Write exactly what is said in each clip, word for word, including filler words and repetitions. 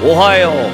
おはよう。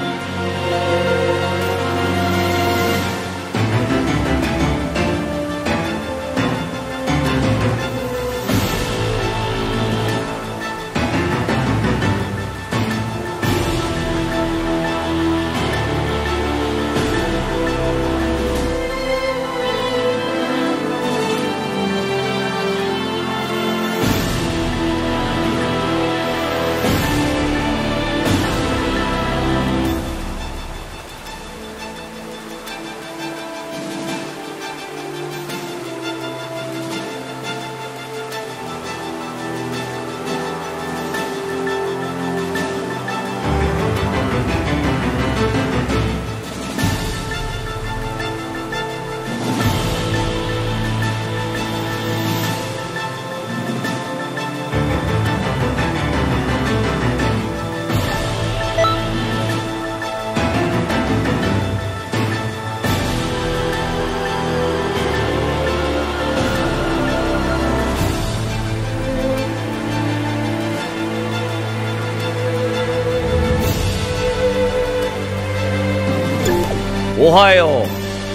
おはよう。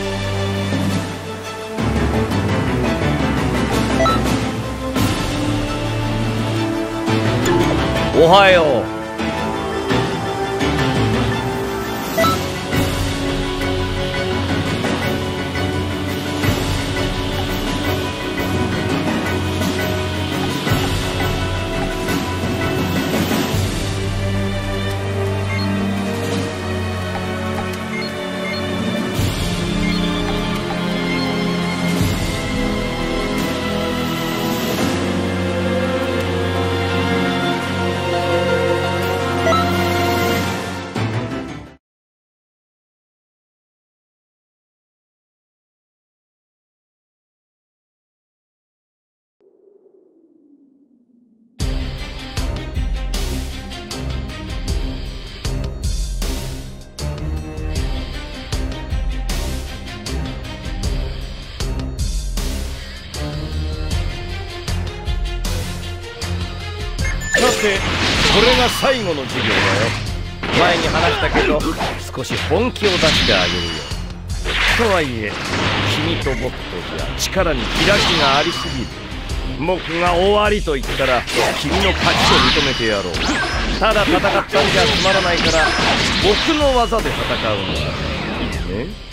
おはよう。さて、これが最後の授業だよ。前に話したけど少し本気を出してあげるよ。とはいえ君と僕とじゃ力に開きがありすぎる。僕が終わりと言ったら君の勝ちと認めてやろう。ただ戦ったんじゃつまらないから僕の技で戦うんだね。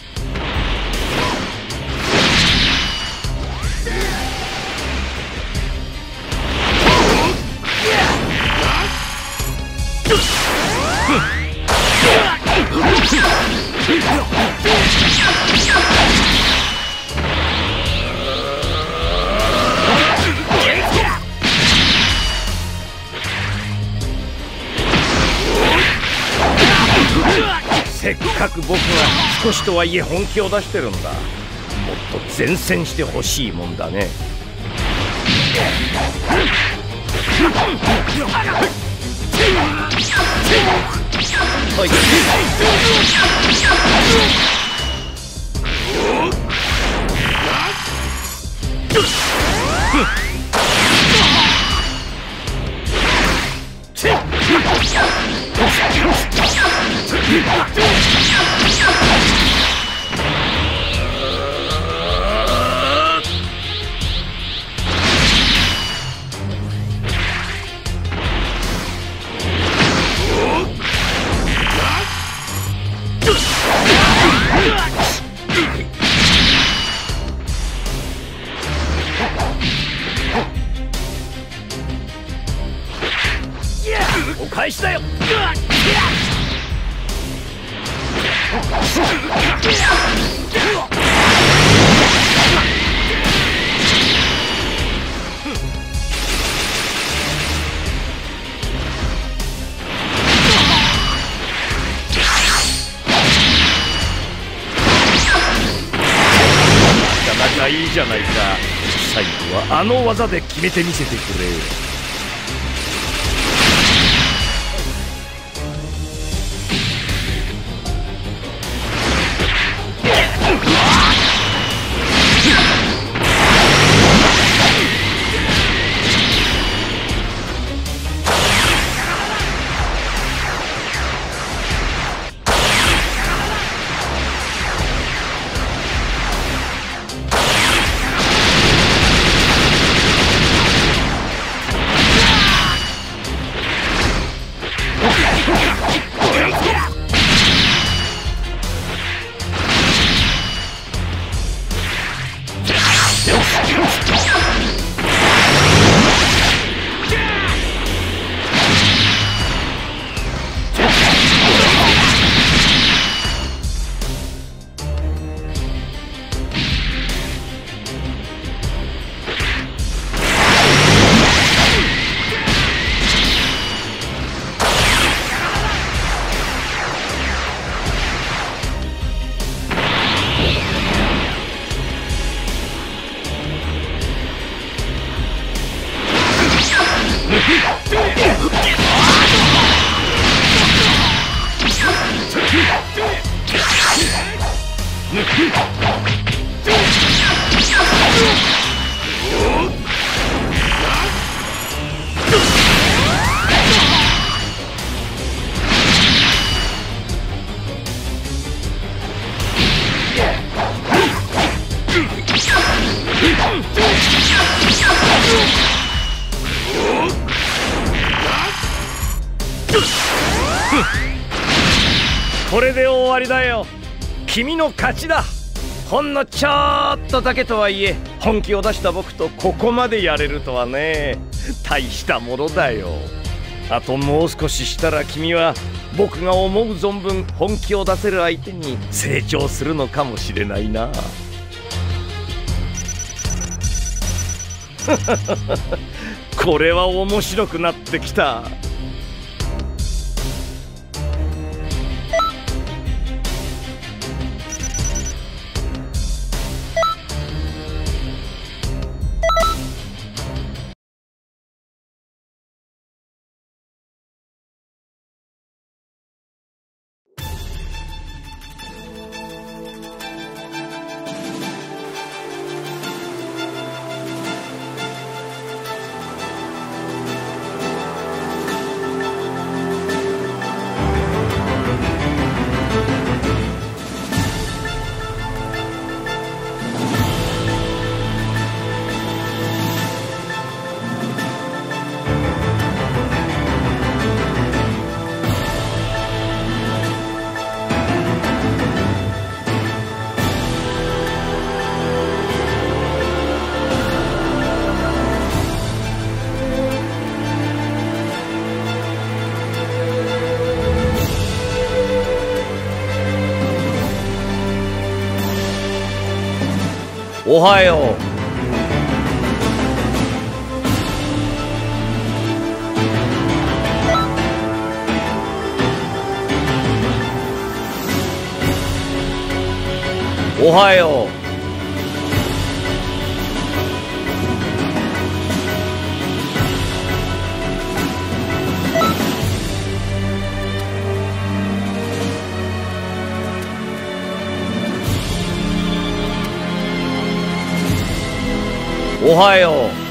せっかく僕が少しとはいえ本気を出してるんだ。もっと善戦してほしいもんだね。はい。お返しだよ。なかなかいいじゃないか。最後はあの技で決めてみせてくれ。 これで終わりだよ。君の勝ちだ。ほんのちょっとだけとはいえ本気を出した僕とここまでやれるとはね。大したものだよ。あともう少ししたら君は僕が思う存分本気を出せる相手に成長するのかもしれないな。これは面白くなってきた。おはよう。おはよう。おはよう。